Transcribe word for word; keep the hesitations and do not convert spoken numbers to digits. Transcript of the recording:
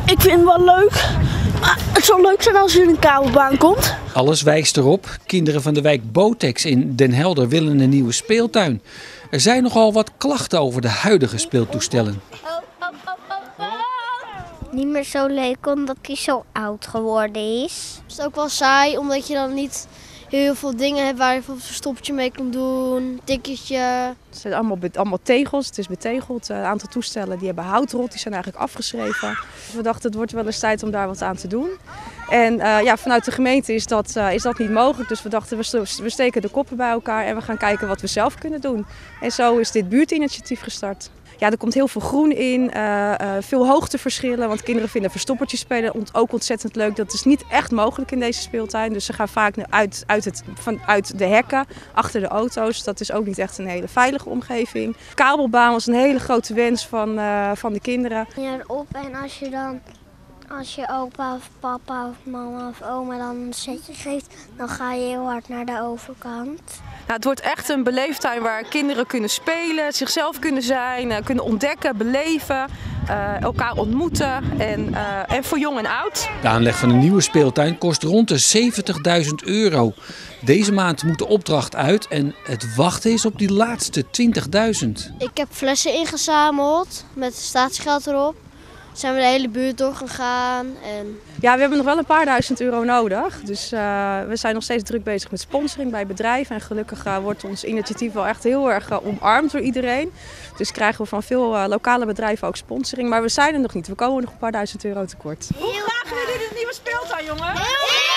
Ik vind het wel leuk. Maar het zou leuk zijn als er een kabelbaan komt. Alles wijst erop. Kinderen van de wijk Botex in Den Helder willen een nieuwe speeltuin. Er zijn nogal wat klachten over de huidige speeltoestellen. Niet meer zo leuk omdat hij zo oud geworden is. Het is ook wel saai omdat je dan niet heel veel dingen hebt waar je een verstoppertje mee kan doen, tikketje. Het zijn allemaal, allemaal tegels, het is betegeld. Een aantal toestellen die hebben houtrot, die zijn eigenlijk afgeschreven. Dus we dachten het wordt wel eens tijd om daar wat aan te doen. En uh, ja, vanuit de gemeente is dat, uh, is dat niet mogelijk. Dus we dachten we, we steken de koppen bij elkaar en we gaan kijken wat we zelf kunnen doen. En zo is dit buurtinitiatief gestart. Ja, er komt heel veel groen in, uh, uh, veel hoogteverschillen, want kinderen vinden verstoppertjes spelen ook ontzettend leuk. Dat is niet echt mogelijk in deze speeltuin, dus ze gaan vaak uit, uit, het, vanuit de hekken, achter de auto's. Dat is ook niet echt een hele veilige omgeving. Kabelbaan was een hele grote wens van, uh, van de kinderen. Erop en als je dan, als je opa of papa of mama of oma dan een setje geeft, dan ga je heel hard naar de overkant. Nou, het wordt echt een beleeftuin waar kinderen kunnen spelen, zichzelf kunnen zijn, kunnen ontdekken, beleven, uh, elkaar ontmoeten en, uh, en voor jong en oud. De aanleg van een nieuwe speeltuin kost rond de zeventigduizend euro. Deze maand moet de opdracht uit en het wachten is op die laatste twintigduizend. Ik heb flessen ingezameld met statiegeld erop. Zijn we de hele buurt doorgegaan. En... Ja, we hebben nog wel een paar duizend euro nodig. Dus uh, we zijn nog steeds druk bezig met sponsoring bij bedrijven. En gelukkig uh, wordt ons initiatief wel echt heel erg uh, omarmd door iedereen. Dus krijgen we van veel uh, lokale bedrijven ook sponsoring. Maar we zijn er nog niet. We komen nog een paar duizend euro tekort. Hoe graag willen jullie de nieuwe speeltuin, jongen?